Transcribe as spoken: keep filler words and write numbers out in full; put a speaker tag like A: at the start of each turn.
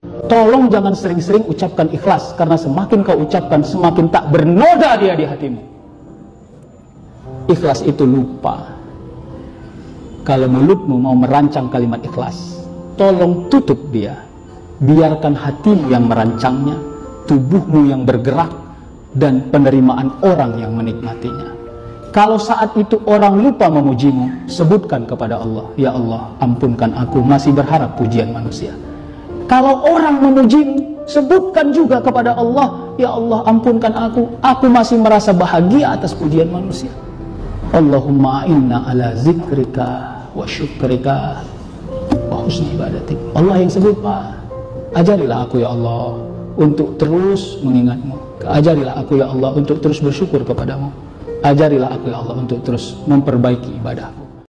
A: Tolong jangan sering-sering ucapkan ikhlas, karena semakin kau ucapkan, semakin tak bernoda dia di hatimu. Ikhlas itu lupa. Kalau mulutmu mau merancang kalimat ikhlas, tolong tutup dia. Biarkan hatimu yang merancangnya, tubuhmu yang bergerak, dan penerimaan orang yang menikmatinya. Kalau saat itu orang lupa memujimu, sebutkan kepada Allah, ya Allah, ampunkan aku, masih berharap pujian manusia. Kalau orang memujimu, sebutkan juga kepada Allah, ya Allah, ampunkan aku, aku masih merasa bahagia atas pujian manusia. Allahumma inna ala zikrika wa syukrika wa husni ibadatik. Allah yang sebut, Pak. Ajarilah aku ya Allah untuk terus mengingatmu. Ajarilah aku ya Allah untuk terus bersyukur kepadamu. Ajarilah aku ya Allah untuk terus memperbaiki ibadahku.